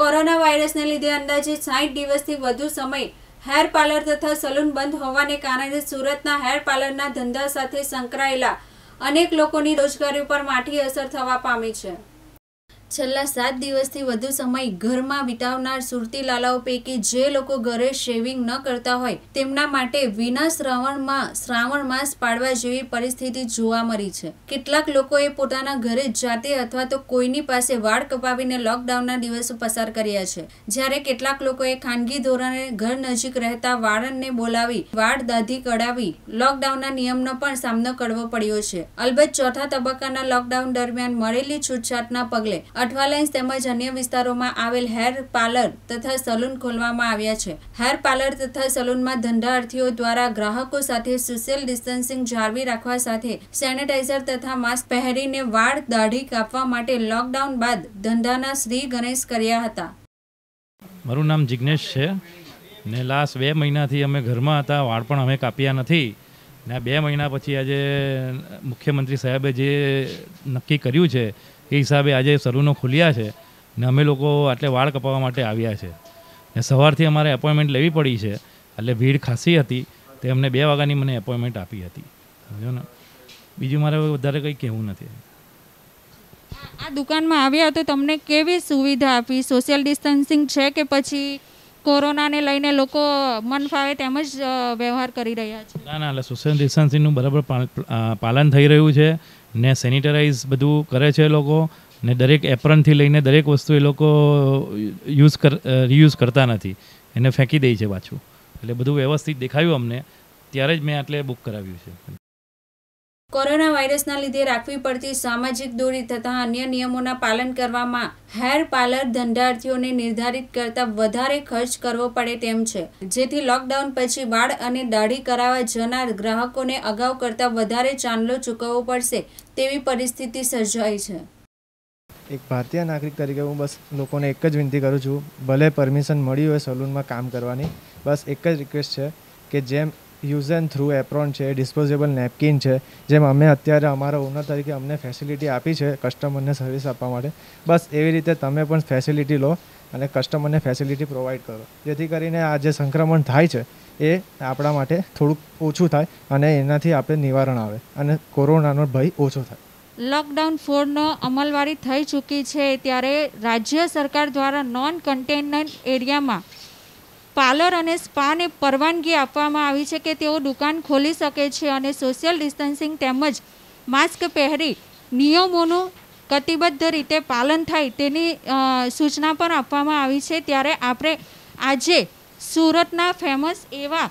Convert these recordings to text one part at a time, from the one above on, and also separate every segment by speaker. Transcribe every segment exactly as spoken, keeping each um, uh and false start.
Speaker 1: Corona વાયરસને લીધે અંદાજે સાઠ દિવસથી વધુ સમય હેર પાર્લર તથા સલૂન બંધ હોવાને કારણે સુરતના હેર પાર્લરના ધંધા સાથે સંકળાયેલા અનેક લોકોની રોજગારી પર માઠી અસર થવા પામી છે। છેલ્લા સાત દિવસથી વધુ સમય ઘરમાં વિતાવનાર સુરતી લાલાઓ પૈકી જે લોકો ઘરે શેવિંગ ન કરતા હોય તેમના માટે વિના શ્રાવણમાં શ્રાવણ માસ પાડવા જેવી પરિસ્થિતિ જોવા મળી છે। કેટલાક લોકોએ પોતાના ઘરે જાતે અથવા તો કોઈની પાસે વાળ કપાવીને લોકડાઉનના દિવસો પસાર કર્યા છે, જ્યારે કેટલાક લોકોએ ખાનગી ધોરણે ઘર નજીક રહેતા વાળંદને બોલાવી વાળ દાઢી કઢાવી લોકડાઉનના નિયમનો પણ સામનો કરવો પડ્યો છે। અલબત્ત ચોથા તબક્કાના લોકડાઉન દરમિયાન મળેલી છૂટછાટના પગલે અઠવાલાઇન્સ તેમજ અન્ય વિસ્તારોમાં આવેલ હેર પાર્લર તથા સલૂન ખોલવામાં આવ્યા છે। હેર પાર્લર તથા સલૂનમાં ધંધાર્થીઓ દ્વારા ગ્રાહકો સાથે સોશિયલ ડિસ્ટન્સિંગ જાળવી રાખવા સાથે સેનેટાઇઝર તથા માસ્ક પહેરીને વાળ દાઢી કાપવા માટે લોકડાઉન બાદ ધંધાના શ્રી ગણેશ કર્યા હતા।
Speaker 2: મારું નામ જિગ્નેશ છે ને લાસ્ટ બે મહિનાથી અમે ઘરમાં હતા, વાળ પણ અમે કાપ્યા નથી ને બે મહિના પછી આજે મુખ્યમંત્રી સાહેબે જે નક્કી કર્યું છે એ હિસાબે આજે સલૂનો ખુલ્યા છે ને અમે લોકો આટલે વાળ કપાવવા માટે આવ્યા છે ને સવારથી અમારે એપોઇન્ટમેન્ટ લેવી પડી છે, એટલે ભીડ ખાસી હતી તે અમને બે વાગ્યાની મને એપોઇન્ટમેન્ટ આપી હતી। સમજો ને, બીજું મારે વધારે કંઈ કહેવું નથી।
Speaker 3: આ દુકાનમાં આવ્યા તો તમને કેવી સુવિધા આપી? સોશિયલ ડિસ્ટન્સિંગ છે કે પછી કોરોનાને લઈને લોકો મન ફાવે તેમ જ વ્યવહાર કરી રહ્યા છે?
Speaker 2: ના ના, એટલે સોશિયલ ડિસ્ટન્સિંગનું બરાબર પાલન થઈ રહ્યું છે ને સેનિટરાઇઝ બધું કરે છે લોકો ને દરેક એપ્રનથી લઈને દરેક વસ્તુ એ લોકો યુઝ કર રીયુઝ કરતા નથી, એને ફેંકી દે છે પાછું, એટલે બધું વ્યવસ્થિત દેખાયું અમને ત્યારે જ મેં આટલે બુક કરાવ્યું છે।
Speaker 1: કોરોના વાયરસના લીધે રાખવી પડતી સામાજિક દૂરી તથા અન્ય નિયમોના પાલન કરવામાં હેર પાર્લર ધંધાર્થીઓને નિર્ધારિત કરતાં વધારે ખર્ચ કરવો પડે તેમ છે, જેથી લોકડાઉન પછી વાળ અને દાઢી કરાવવા જનાર ગ્રાહકોને અગાઉ કરતાં વધારે ચાંદલો ચૂકવવો પડશે તેવી પરિસ્થિતિ સર્જાઈ છે।
Speaker 4: એક ભારતીય નાગરિક તરીકે હું બસ લોકોને એક જ વિનંતી કરું છું, ભલે પરમિશન મળી હોય સલૂનમાં કામ કરવાની, બસ એક જ રિક્વેસ્ટ છે કે જેમ યુઝ એન્ડ થ્રુ એપ્રોન છે, ડિસ્પોઝેબલ નેપકિન છે, જેમ અમે અત્યારે અમારા ઓનર તરીકે અમને ફેસિલિટી આપી છે કસ્ટમરને સર્વિસ આપવા માટે, બસ એવી રીતે તમે પણ ફેસિલિટી લો અને કસ્ટમરને ફેસિલિટી પ્રોવાઈડ કરો, જેથી કરીને આ જે સંક્રમણ થાય છે એ આપણા માટે થોડુંક ઓછું થાય અને એનાથી આપણે નિવારણ આવે અને કોરોનાનો ભય ઓછો થાય।
Speaker 3: લોકડાઉન ફોરનો અમલવારી થઈ ચૂકી છે, ત્યારે રાજ્ય સરકાર દ્વારા નોન કન્ટેનમેન્ટ એરિયામાં પાર્લર અને સ્પાને પરવાનગી આપવામાં આવી છે કે તેઓ દુકાન ખોલી શકે છે અને સોશિયલ ડિસ્ટન્સિંગ તેમજ માસ્ક પહેરી નિયમોનું કટિબદ્ધ રીતે પાલન થાય તેની સૂચના પણ આપવામાં આવી છે। ત્યારે આપણે આજે સુરતના ફેમસ એવા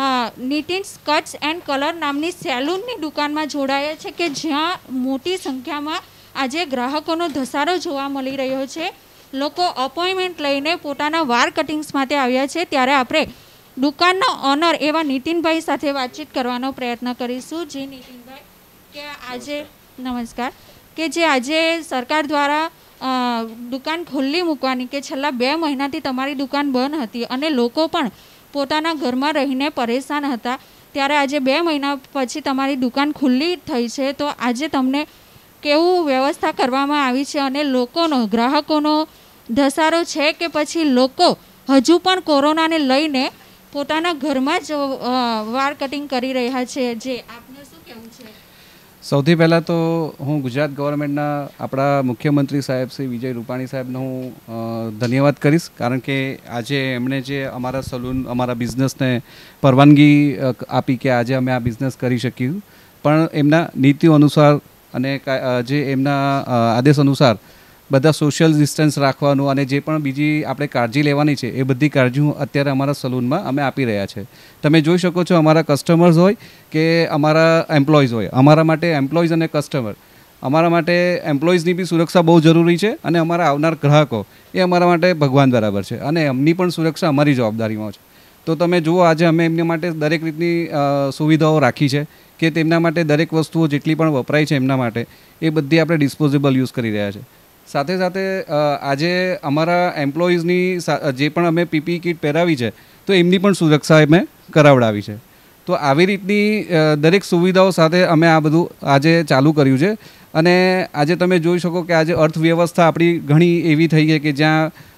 Speaker 3: નીટિન્સ કટ્સ એન્ડ કલર નામની સેલૂનની દુકાનમાં જોડાયા છે કે જ્યાં મોટી સંખ્યામાં આજે ગ્રાહકોનો ધસારો જોવા મળી રહ્યો છે। લોકો અપોઇન્ટમેન્ટ લઈને પોતાના વાળ કટિંગ્સ માટે આવ્યા છે, ત્યારે આપણે દુકાનના ઓનર એવા નીતિનભાઈ સાથે વાતચીત કરવાનો પ્રયત્ન કરીશું। જે નીતિનભાઈ કે આજે નમસ્કાર કે જે આજે સરકાર દ્વારા દુકાન ખુલ્લી મૂકવાની કે છેલ્લા બે મહિનાથી તમારી દુકાન બંધ હતી અને લોકો પણ પોતાના ઘરમાં રહીને પરેશાન હતા, ત્યારે આજે બે મહિના પછી તમારી દુકાન ખુલ્લી થઈ છે, તો આજે તમને કેવું વ્યવસ્થા કરવામાં આવી છે અને લોકોનો ગ્રાહકોનો ધસારો છે કે પછી લોકો હજુ પણ કોરોનાને લઈને પોતાના ઘરમાં જ વાળ કટિંગ કરી રહ્યા છે, જે આપને શું કહેવું છે?
Speaker 5: સૌથી પહેલાં તો હું ગુજરાત ગવર્મેન્ટના આપણા મુખ્યમંત્રી સાહેબ શ્રી વિજય રૂપાણી સાહેબનો હું ધન્યવાદ કરીશ, કારણ કે આજે એમણે જે અમારા સલૂન અમારા બિઝનેસને પરવાનગી આપી કે આજે અમે આ બિઝનેસ કરી શક્યું, પણ એમના નીતિઓ અનુસાર અને જે એમના આદેશ અનુસાર બધા સોશિયલ ડિસ્ટન્સ રાખવાનું અને જે પણ બીજી આપણે કાળજી લેવાની છે એ બધી કાળજી અત્યારે અમારા સલૂનમાં અમે આપી રહ્યા છે। તમે જોઈ શકો છો, અમારા કસ્ટમર્સ હોય કે અમારા એમ્પ્લોઈઝ હોય, અમારા માટે એમ્પ્લોઈઝ અને કસ્ટમર, અમારા માટે એમ્પ્લોઈઝની બી સુરક્ષા બહુ જરૂરી છે અને અમારા આવનાર ગ્રાહકો એ અમારા માટે ભગવાન બરાબર છે અને એમની પણ સુરક્ષા અમારી જવાબદારીમાં છે। તો તમે જુઓ, આજે અમે એમની માટે દરેક રીતની સુવિધાઓ રાખી છે કે તેમના માટે દરેક વસ્તુઓ જેટલી પણ વપરાય છે એમના માટે એ બધી આપણે ડિસ્પોઝેબલ યુઝ કરી રહ્યા છે। સાથે સાથે આજે અમારા એમ્પ્લોઈઝની જે પણ અમે પીપી કિટ પહેરાવી છે તો એમની પણ સુરક્ષા અમે કરાવડાવી છે। તો આવી રીતની દરેક સુવિધાઓ સાથે અમે આ બધું આજે ચાલુ કર્યું છે અને આજે તમે જોઈ શકો કે આજે અર્થવ્યવસ્થા આપણી ઘણી એવી થઈ ગઈ કે જ્યાં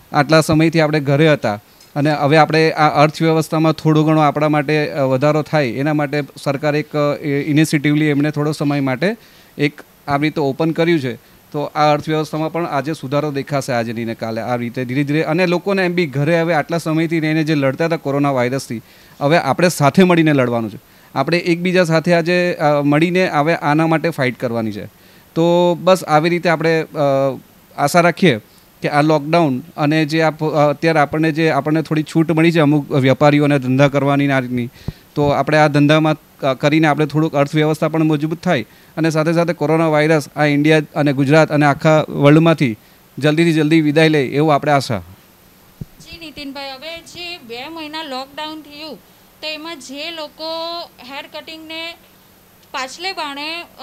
Speaker 5: આટલા સમયથી આપણે ઘરે હતા અને હવે આપણે આ અર્થવ્યવસ્થામાં થોડો ઘણો આપણા માટે વધારો થાય એના માટે સરકાર એક ઇનિશિયેટિવલી એમણે થોડો સમય માટે એક આવી રીતે ઓપન કર્યું છે. તો આ અર્થવ્યવસ્થામાં પણ આજે સુધારો દેખાશે આજે ને કાલે આ રીતે ધીરે ધીરે. અને લોકોને એમ બી ઘરે હવે આટલા સમયથી રહીને જે લડતા હતા કોરોના વાયરસથી, હવે આપણે સાથે મળીને લડવાનું છે. આપણે એકબીજા સાથે આજે મળીને હવે આના માટે ફાઇટ કરવાની છે. તો બસ આવી રીતે આપણે આશા રાખીએ કે આ લોકડાઉન અને જે અત્યારે આપણને જે આપણને થોડી છૂટ મળી છે અમુક વેપારીઓને ધંધા કરવાની આ રીતની, તો આપણે આ ધંધામાં કરીને આપણે થોડુંક અર્થવ્યવસ્થા પણ મજબૂત થાય અને સાથે સાથે કોરોના વાયરસ આ ઇન્ડિયા અને ગુજરાત અને આખા વર્લ્ડમાંથી જલ્દીથી જલ્દી વિદાય લે એવું આપણે આશા.
Speaker 3: જી નીતિનભાઈ, હવે જે બે મહિના લોકડાઉન થયું તો એમાં જે લોકો હેર કટિંગને પાછલે બાણે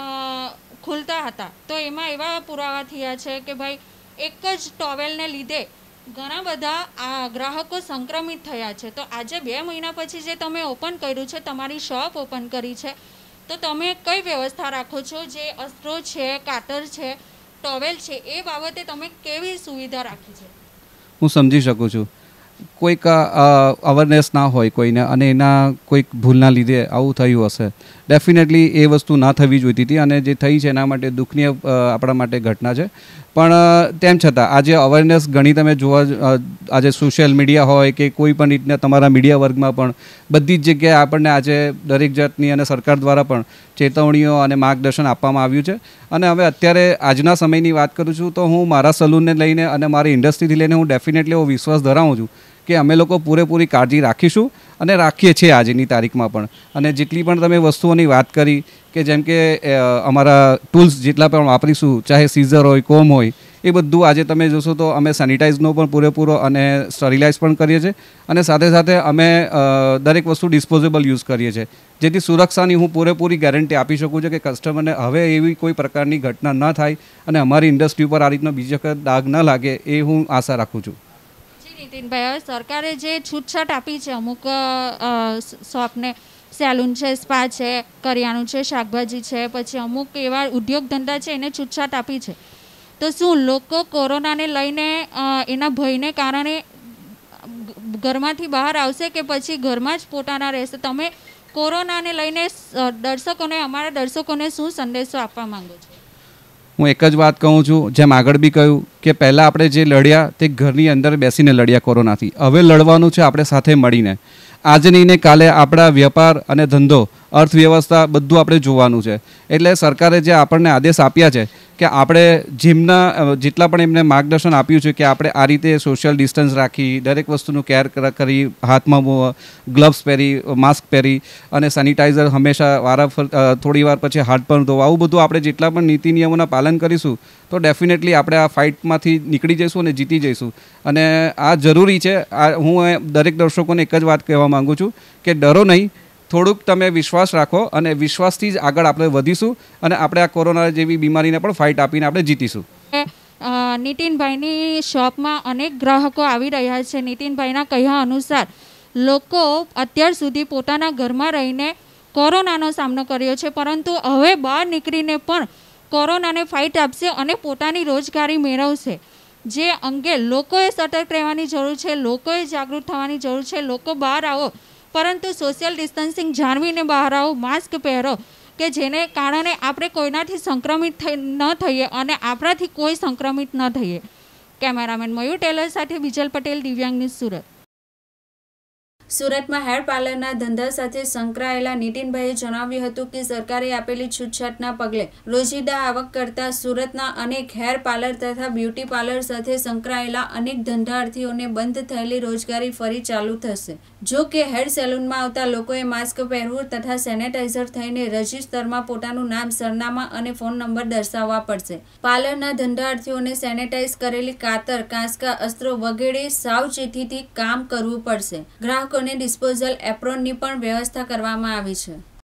Speaker 3: ખુલતા હતા તો એમાં એવા પુરાવા થયા છે કે ભાઈ એક જ ટોવેલને લીધે ઘણા બધા આ ગ્રાહકો સંક્રમિત થયા છે. તો આજે બે મહિના પછી જે તમે ઓપન કર્યું છે, તમારી શોપ ઓપન કરી છે, તો તમે કઈ વ્યવસ્થા રાખો છો? જે અસ્ત્રો છે, કાતર છે, ટોવેલ છે, એ બાબતે તમે કેવી સુવિધા રાખી છે?
Speaker 5: હું સમજી શકું છું કોઈક અવેરનેસ ના હોય કોઈને અને એના કોઈક ભૂલના લીધે આવું થયું હશે. ડેફિનેટલી એ વસ્તુ ના થવી જોઈતી હતી અને જે થઈ છે એના માટે દુઃખનીય આપણા માટે ઘટના છે. પણ તેમ છતાં આજે અવેરનેસ ઘણી તમે જોવા આજે સોશિયલ મીડિયા હોય કે કોઈ પણ રીતના તમારા મીડિયા વર્ગમાં પણ બધી જ જગ્યાએ આપણને આજે દરેક જાતની અને સરકાર દ્વારા પણ ચેતવણીઓ અને માર્ગદર્શન આપવામાં આવ્યું છે. અને હવે અત્યારે આજના સમયની વાત કરું છું તો હું મારા સલૂનને લઈને અને મારી ઇન્ડસ્ટ્રીથી લઈને હું ડેફિનેટલી એવો વિશ્વાસ ધરાવું છું કે અમે લોકો પૂરેપૂરી કાળજી રાખીશું અને રાખીએ છીએ આજની તારીખમાં પણ. અને જેટલી પણ તમે વસ્તુઓની વાત કરી કે જેમ કે અમારા ટૂલ્સ જેટલા પણ વાપરીશું, ચાહે સીઝર હોય, કોમ હોય, એ બધું આજે તમે જોશો તો અમે સેનિટાઈઝનો પણ પૂરેપૂરો અને સ્ટરીલાઇઝ પણ કરીએ છીએ અને સાથે સાથે અમે દરેક વસ્તુ ડિસ્પોઝેબલ યુઝ કરીએ છીએ જેથી સુરક્ષાની હું પૂરેપૂરી ગેરંટી આપી શકું છું કે કસ્ટમરને હવે એવી કોઈ પ્રકારની ઘટના ન થાય અને અમારી ઇન્ડસ્ટ્રી ઉપર આ રીતનો બીજો વખત દાગ ન લાગે એ હું આશા રાખું છું.
Speaker 3: નીતિનભાઈ, સરકારે જે છૂટછાટ આપી છે અમુક શોપને, સેલૂન છે, સ્પા છે, કરિયાણું છે, શાકભાજી છે, પછી અમુક એવા ઉદ્યોગ ધંધા છે એને છૂટછાટ આપી છે, તો શું લોકો કોરોનાને લઈને એના ભયને કારણે ઘરમાંથી બહાર આવશે કે પછી ઘરમાં જ પોતાના રહેશે? તમે કોરોનાને લઈને દર્શકોને, અમારા દર્શકોને શું સંદેશો આપવા માંગો છો?
Speaker 5: હું એક જ વાત કહું છું, જેમ આગળ બી કહ્યું કે પહેલાં આપણે જે લડ્યા તે ઘરની અંદર બેસીને લડ્યા કોરોનાથી. હવે લડવાનું છે આપણે સાથે મળીને. આજે નહીં ને કાલે આપણા વેપાર અને ધંધો, અર્થવ્યવસ્થા બધું આપણે જોવાનું છે. એટલે સરકારે જે આપણને આદેશ આપ્યા છે કે આપણે જીમના જેટલા પણ એમને માર્ગદર્શન આપ્યું છે કે આપણે આ રીતે સોશિયલ ડિસ્ટન્સ રાખી, દરેક વસ્તુનું કેર કરી, હાથમાં ગ્લવ્સ પહેરી, માસ્ક પહેરી અને સેનિટાઈઝર હંમેશા વારા થોડી વાર પછી હાથ પણ ધોવા, આવું બધું આપણે જેટલા પણ નીતિ નિયમોના પાલન કરીશું તો ડેફિનેટલી આપણે આ ફાઇટમાંથી નીકળી જઈશું અને જીતી જઈશું. અને આ જરૂરી છે. આ હું દરેક દર્શકોને એક જ વાત કહેવા માગું છું કે ડરો નહીં, થોડુંક તમે વિશ્વાસ રાખો અને વિશ્વાસથી જ આગળ આપણે વધીશું અને આપણે આ કોરોના જેવી બીમારીને પણ ફાઇટ આપીને આપણે જીતીશું.
Speaker 3: નીતિનભાઈની શોપમાં અનેક ગ્રાહકો આવી રહ્યા છે. નીતિનભાઈના કહ્યા અનુસાર લોકો અત્યાર સુધી પોતાના ઘરમાં રહીને કોરોનાનો સામનો કર્યો છે, પરંતુ હવે બહાર નીકળીને પણ કોરોનાને ફાઇટ આપશે અને પોતાની રોજગારી મેળવશે. જે અંગે લોકોએ સતર્ક રહેવાની જરૂર છે, લોકોએ જાગૃત થવાની જરૂર છે. લોકો બહાર આવો, પરંતુ સોશિયલ ડિસ્ટન્સિંગ જાળવીને બહાર આવો, માસ્ક પહેરો કે જેને કારણે આપણે કોઈનાથી સંક્રમિત ન થઈએ અને આપણાથી કોઈ સંક્રમિત ન થઈએ. કેમેરામેન મયુર ટેલર સાથે બીજલ પટેલ, દિવ્યાંગ ન્યૂઝ, સુરત.
Speaker 1: સુરતમાં હેર પાર્લરના ધંધા સાથે સંકળાયેલા નીતિનભાઈએ જણાવ્યું હતું કે સરકારે આપેલી છૂટછાટના પગલે રોજિંદા આવક કરતા સુરતના અનેક હેર પાર્લર તથા બ્યુટી પાર્લર સાથે સંકળાયેલા અનેક ધંધાર્થીઓને બંધ થયેલી રોજગારી ફરી ચાલુ થશે. જો કે હેર સેલૂનમાં આવતા લોકોએ માસ્ક પહેરવું તથા સેનેટાઈઝર થઈને રજિસ્ટરમાં પોતાનું નામ, સરનામા અને ફોન નંબર દર્શાવવા પડશે. પાર્લરના ધંધાર્થીઓને સેનેટાઈઝ કરેલી કાતર, કાંસકા, અસ્ત્રો વગેરે સાવચેતીથી કામ કરવું પડશે. ગ્રાહકો ડિસ્પોઝલ એપ્રોનની પણ વ્યવસ્થા કરવામાં આવી છે.